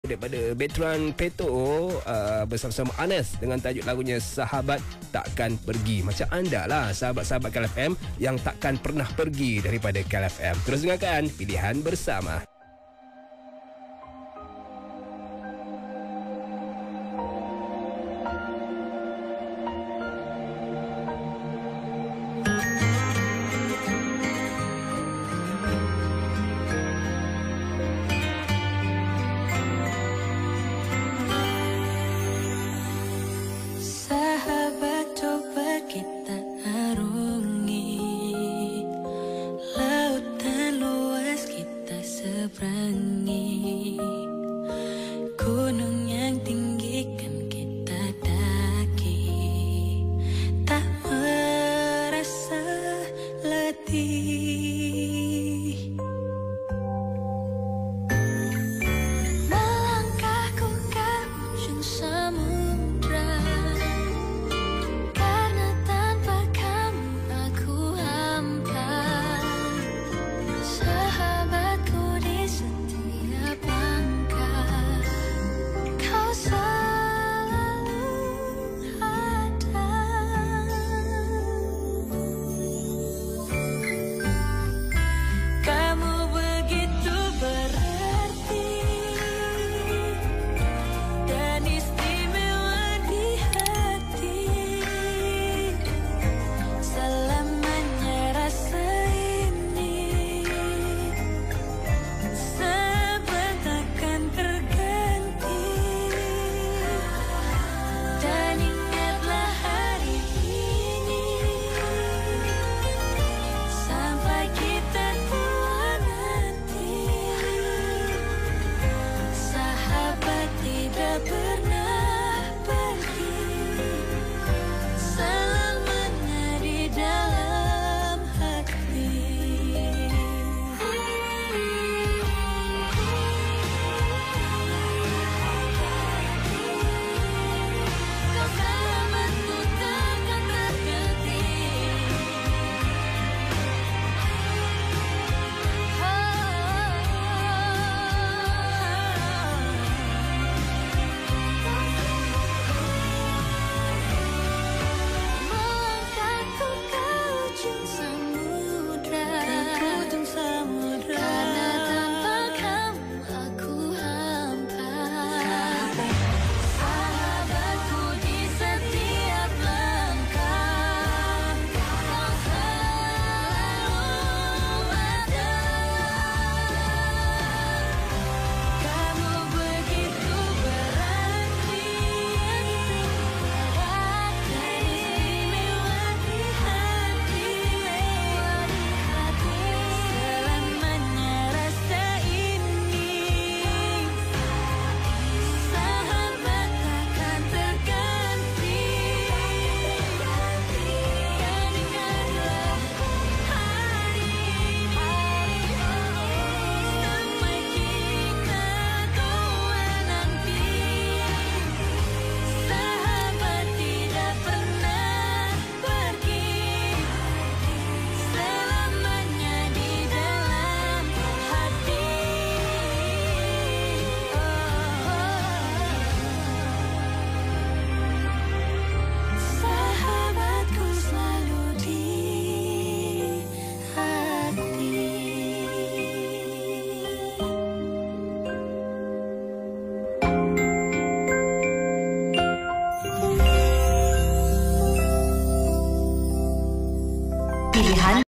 daripada Bertrand Peto bersama-sama Anes dengan tajuk lagunya Sahabat Takkan Pergi. Macam anda lah sahabat-sahabat KLFM yang takkan pernah pergi daripada KLFM. Terus dengarkan Pilihan Bersama. Gunung yang tinggi kan kita daki, tak merasa letih. Melangkahku ke ujung samudra, karena tanpa kamu aku hampa. Sahabatku di setiap langkah, kau selalu ada. Kamu begitu berarti dan istimewa di hati. Selamanya rasa ini sebenarkan terganti. Dan ingatlah hari ini, sampai kita tua nanti. Sahabat tidak pernah pergi, selamanya di dalam hati. Kau sahabatku takkan terganti. Melangkahku ke ujung samudra, karena tanpa kamu aku hampa. Sahabatku di setiap langkah, kau selalu ada. Kamu begitu berarti dan istimewa di hati. Selamanya rasa ini, sahabat takkan terganti. Dan ingatlah hari ini, sampai kita tua nanti. Sahabat tidak pernah pergi, selamanya di dalam hati. Sahabatku selalu di hati. Pilihan